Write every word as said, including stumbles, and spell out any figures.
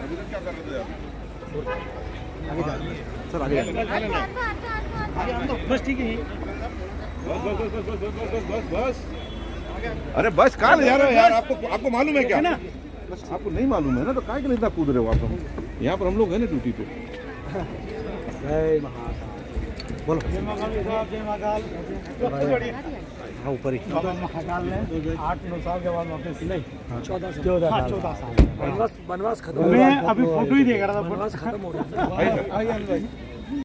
Sir आगे बस ठीक है। बस बस बस बस बस बस बस बस। अरे बस कहाँ ले जा रहे हो यार? आपको आपको मालूम है क्या? आपको नहीं मालूम है ना, तो काहे के लिए इतना कूद रहे हो आप? यहाँ पर हम लोग हैं ना ड्यूटी पे। जय महाकाल बोलो। जय महाकाल साहब, जय महाकाल। हाँ ऊपर ही महाकाल ने आठ नौ साल के बाद वापस नहीं चौदह चौदह चौदह साल बनवास बनवास खत्म। मैं अभी फोटो ही देख रहा था, बनवास खत्म हो रहा है।